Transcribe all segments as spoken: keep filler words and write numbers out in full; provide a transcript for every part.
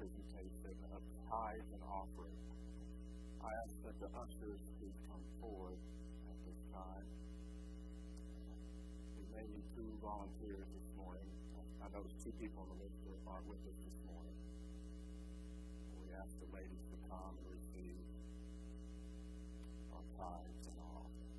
presentation of tithes and offerings. I ask that the ushers please come forward at this time. We may need two volunteers this morning. I noticed two people on the list that aren't with us this morning. We ask the ladies to come and receive our tithes and offerings.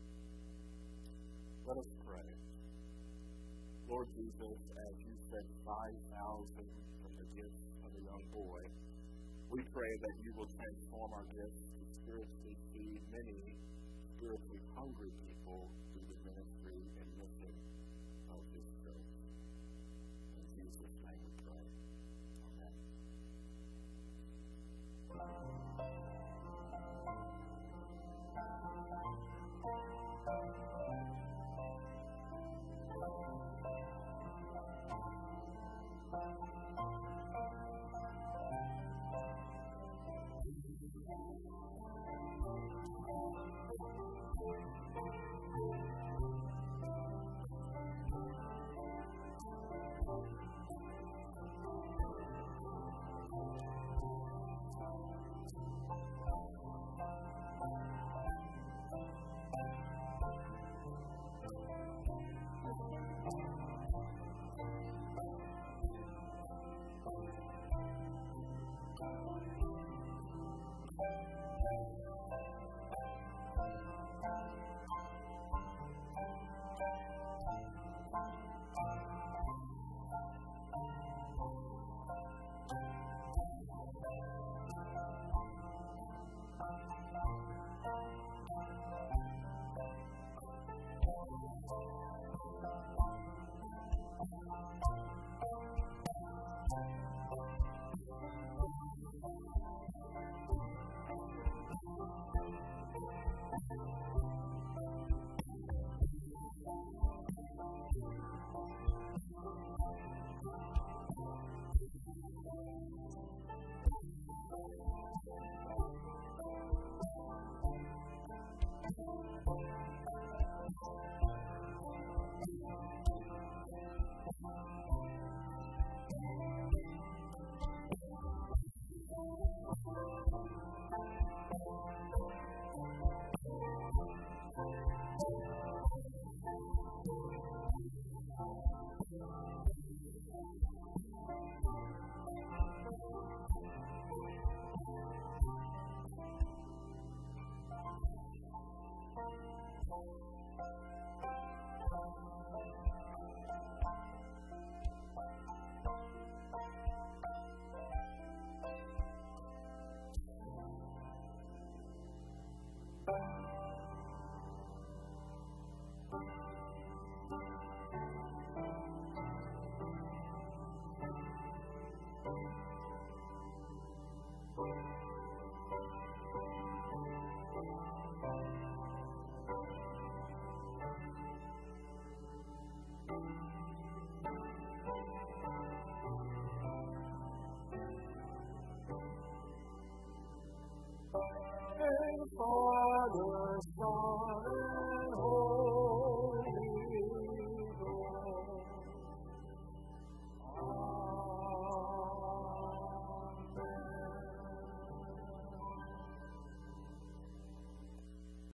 Let us pray. Lord Jesus, as you said five thousand from the gifts of a young boy, we pray that you will transform our gifts to spiritually feed many spiritually hungry people through the ministry and mission of this church.